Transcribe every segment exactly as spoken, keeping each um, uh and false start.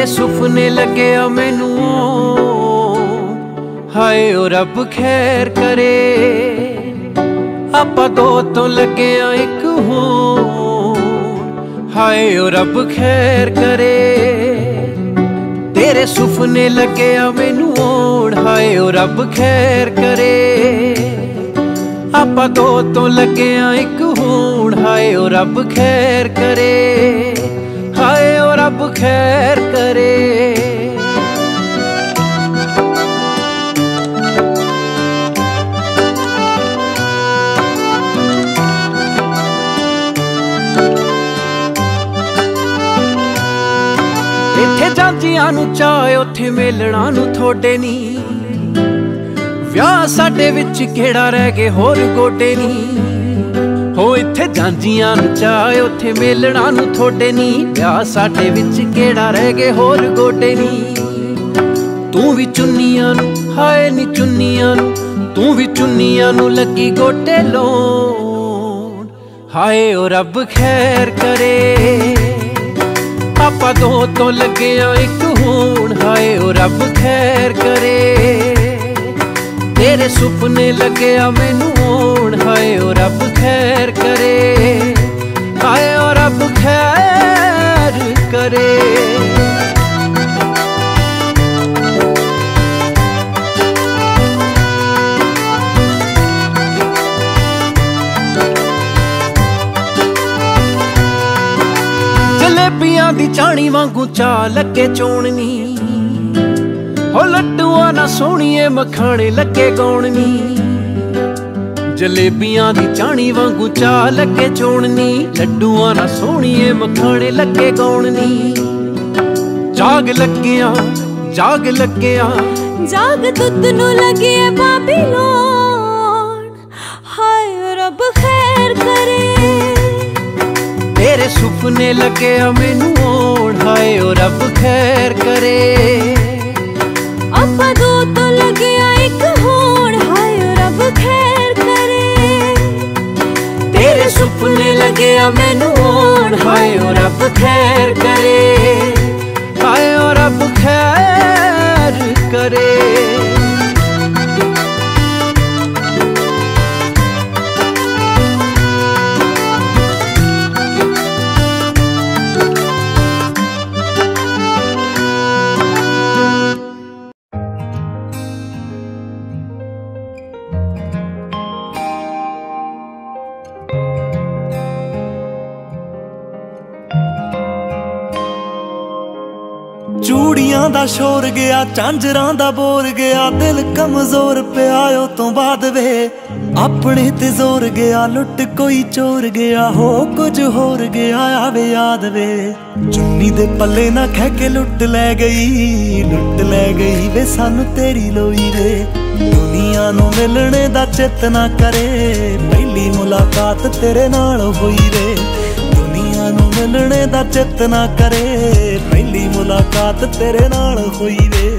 सुपने लगे आ मैनू, हाय ओ रब खैर करे। आपां दो तो लगे आ इक होण, हाय ओ रब खैर करे। तेरे सुपने लगे आ मैनू होण, हाय ओ रब खैर करे। आपां दो तो लगे आ इक होण, हाय ओ रब खैर करे, हाय ओ रब खैर करे। इत्थे जांदियां नू चाहे उत्थे मेलणा नू थोड़े नी, विआह साडे विच केड़ा रह गए होर गोडे नी। हो इत्थे जांदियां नू चाहे उत्थे मेलणा नू थोड़े नी, विआह साडे विच केड़ा रह गए होर गोडे नी। तू भी चुन्नियां नू हाय नी चुन्नियां नू, तू भी चुन्नियां नू लगी गोडे लाउण, हाय ओ रब खैर करे। आपां दो तो लगे आ इक होण, हाय ओ रब खैर करे। तेरे सुपने लगे आ मैनू होण, हाय ओ रब खैर करे, हाय ओ रब खैर करे। जलेबियां दी चाणी वांगू चा लगे चोणनी, हो लड्डुआ ना सोहणीए मखाने लगे गौणनी। जलेबियां दी चाणी वांगू चा लगे चोणनी, लड्डुआ ना सोहणीए मखाने लगे गौणनी। जाग लग्गिया जाग लग्गिया जाग दुद्ध नू लगे बाबीलोन, हाय रब खैर करे। तेरे सुपने लगे आ मैनू होण, हाय ओ रब खैर करे। आपां दो तो लगे आ इक होण, हाय ओ रब खैर करे। तेरे सुपने लगे आ मैनू होण, हाय ओ रब खैर करे, हाय ओ रब खैर करे। चूड़ियां दा शोर गया, झांजरां दा बोर गया, दिल कमजोर पिया ओ तो बाद वे। अपने ते जोर गया, लुट कोई चोर गया, हो कुछ होर गया आवे याद वे। चुन्नी दे पल्ले ना खै के लुट लै गई, लुट लै गई वे सानू तेरी लोई रे। दुनिया नू मिलने दा चित ना करे, पहली मुलाकात तेरे नाल होई रे। मिलने दा चित ना करे, पहली मुलाकात तेरे नाल होई वे।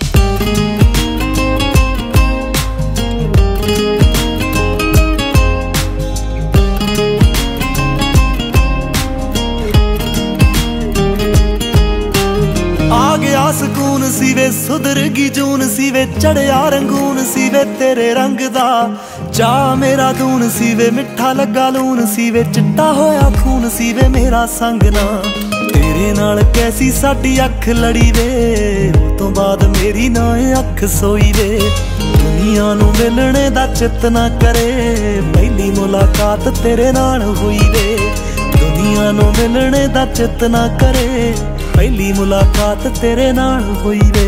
आ गया सुकून सी वे, सुधर गई जून सी वे, चढ़िया रंगून सी वे तेरे रंग दा। चा मेरा दून सी वे, मिठा लगा लून सी वे, चिट्टा होया खून सी वे मेरा संग ना। तेरे नाल कैसी साडी अख लड़ी वे, उस तो बाद मेरी ना अख सोई वे। दुनिया नू मिलने दा चित ना करे, पहली मुलाकात तेरे नाल हुई वे। दुनिया नू मिलने दा चित ना करे, पहली मुलाकात तेरे नाल हुई वे।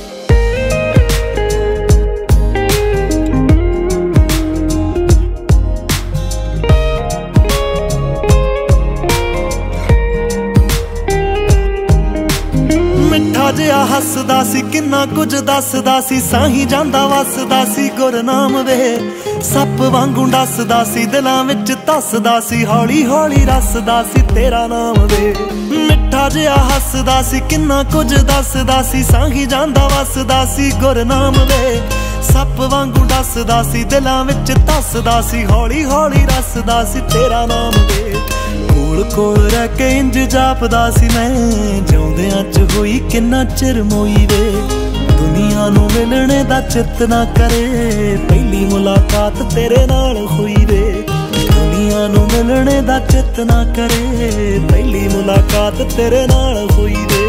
जिहा हसदा सी, किन्ना कुछ दसदा सी, साही जांदा वसदा सी गुरनाम वे। सप वांगू डसदा सी, दिलां विच धसदा सी, हौली हौली रसदा सी तेरा नाम वे। मिठा जिहा हसदा सी, किन्ना कुछ दसदा सी, साही जांदा वसदा सी गुरनाम वे। सप वांगू डसदा सी, दिलां विच धसदा सी, हौली हौली रसदा सी तेरा नाम वे। कोल कोल रह के इंज जापदा सी मैं जिउंदियां च होई किन्ना चिर मोई वे दुनिया नू मिलने दा चित ना करे पहली मुलाकात तेरे नाल होई वे दुनिया नू मिलने दा चित ना करे पहली मुलाकात तेरे नाल होई वे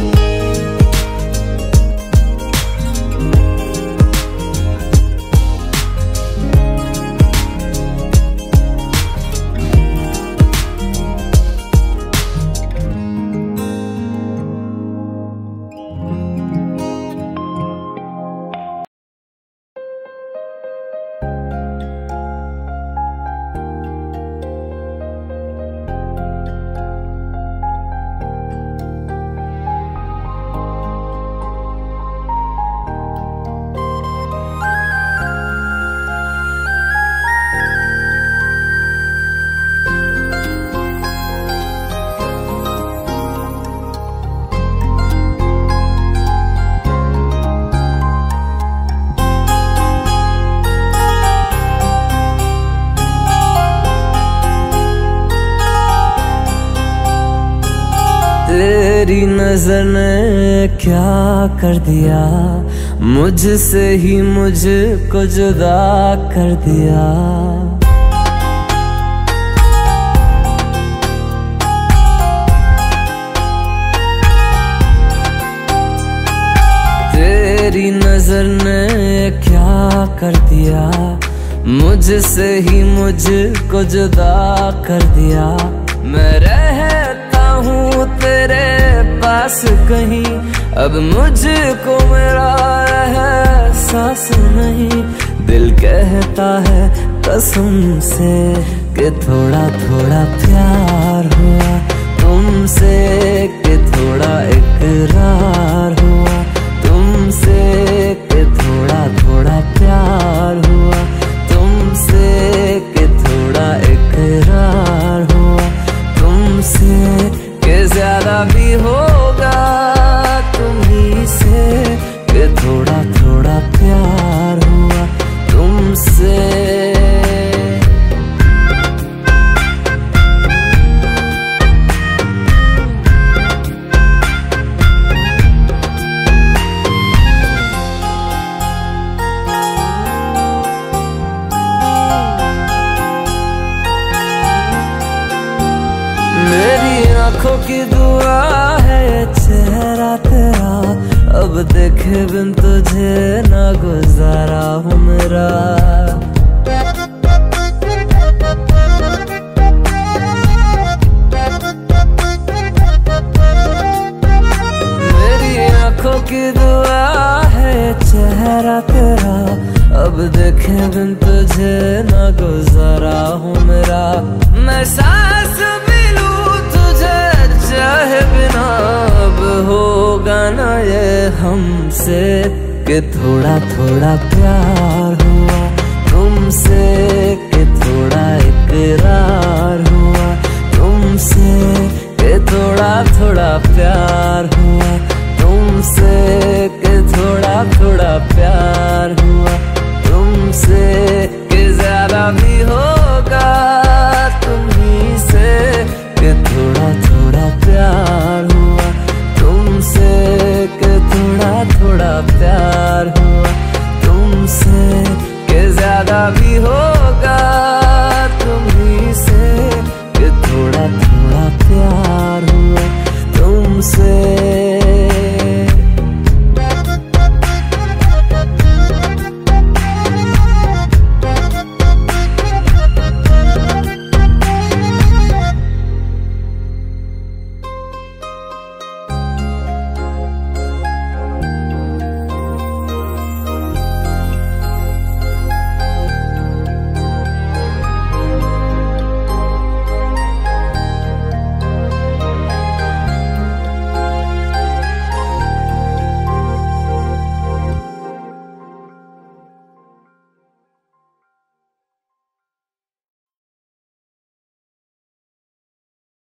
तेरी नजर ने क्या कर दिया मुझसे ही मुझको जुदा कर दिया तेरी नजर ने क्या कर दिया मुझसे ही मुझको जुदा कर दिया मैं रहता हूँ तेरे पास कहीं अब मुझको मेरा एहसास नहीं दिल कहता है कसम से कि थोड़ा थोड़ा प्यार हुआ तुमसे कि थोड़ा इकरार हुआ तुमसे कि थोड़ा थोड़ा प्यार हुआ तुमसे कि थोड़ा इकरार हुआ तुमसे कि ज्यादा भी होगा तुम्ही से कि थोड़ा थोड़ा प्यार हुआ तुमसे आँखों की दुआ है चेहरा तेरा अब देखे बिन तुझे ना गुजारा हूँ मेरा मेरी आँखों की दुआ है चेहरा तेरा अब देखे बिन तुझे ना गुजारा हूँ मेरा मैं सांस चाहे बिना अब होगा ना ये हमसे कि थोड़ा थोड़ा प्यार हुआ तुमसे